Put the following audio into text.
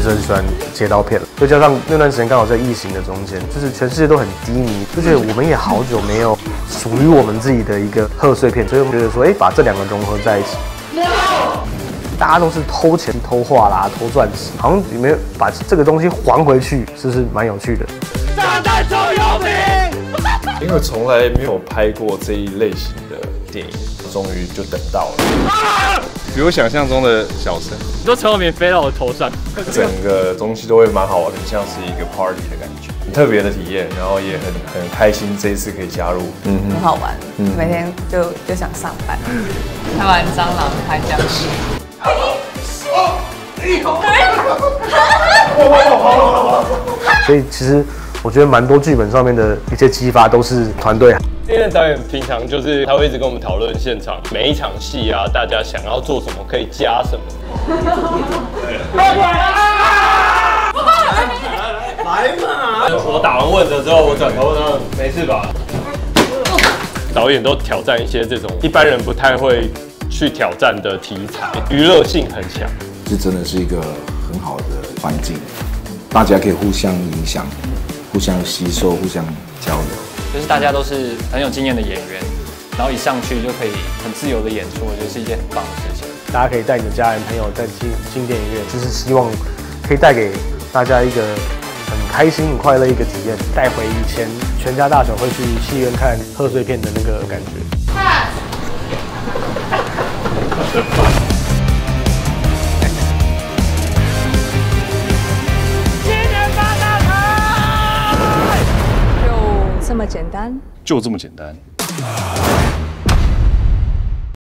是很喜欢接刀片了，再加上那段时间刚好在疫情的中间，就是全世界都很低迷，就觉得我们也好久没有属于我们自己的一个贺岁片，所以我们觉得说，把这两个融合在一起。大家都是偷钱、偷画啦、偷钻石，好像有没有把这个东西还回去，是不是蛮有趣的？ 炸弹手有名， 因为从来没有拍过这一类型的电影，终于就等到了。 比我想象中的小声， 很多陈友明飞到我头上， 整个东西都会蛮好玩的，像是一个 party 的感觉，很特别的体验，然后也很开心这一次可以加入， 很好玩，每天就想上班， 拍完蟑螂拍僵尸。 所以其实我觉得蛮多剧本上面的一些激发都是团队。 因为导演平常就是他会一直跟我们讨论现场每一场戏啊，大家想要做什么，可以加什么。来嘛！我打完问的之后，我转头问他没事吧？导演都挑战一些这种一般人不太会去挑战的题材，娱乐性很强。 这真的是一个很好的环境，大家可以互相影响、互相吸收、互相交流。 就是大家都是很有经验的演员，然后一上去就可以很自由的演出，我觉得是一件很棒的事情。 大家可以带你的家人朋友再进电影院，就是希望可以带给大家一个很开心、很快乐一个体验，带回以前全家大小会去戏院看贺岁片的那个感觉。 这么简单， 就这么简单。